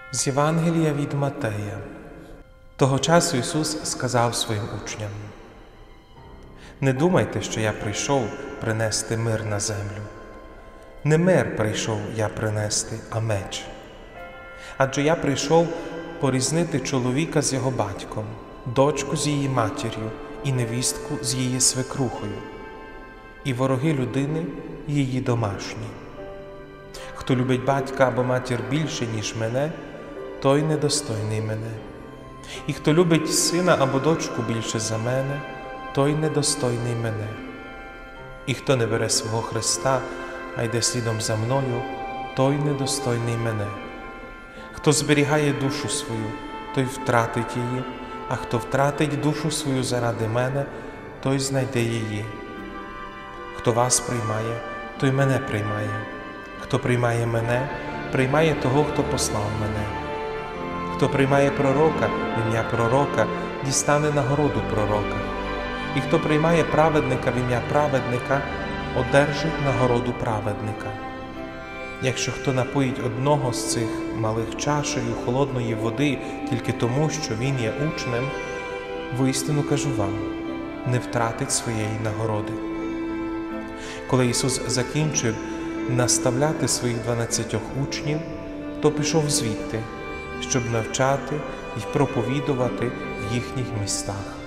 З Євангелія від Матея. Того часу Ісус сказав своїм учням: «Не думайте, що я прийшов принести мир на землю. Не мир прийшов я принести, а меч. Адже я прийшов порізнити чоловіка з його батьком, дочку з її матір'ю і невістку з її свекрухою, і вороги людини її домашні. Хто любить батька або матір більше, ніж мене, той недостойний мене. І хто любить сина або дочку більше за мене, той недостойний мене. І хто не бере свого хреста, а йде слідом за мною, той недостойний мене. Хто зберігає душу свою, той втратить її, а хто втратить душу свою заради мене, той знайде її. Хто вас приймає, той мене приймає. Хто приймає мене, приймає того, хто послав мене. Хто приймає пророка в ім'я пророка, дістане нагороду пророка. І хто приймає праведника в ім'я праведника, одержить нагороду праведника. Якщо хто напоїть одного з цих малих чашею холодної води тільки тому, що він є учнем, воістину кажу вам, не втратить своєї нагороди». Коли Ісус закінчив наставляти своїх 12 учнів, то пішов звідти, щоб навчати і проповідувати в їхніх містах.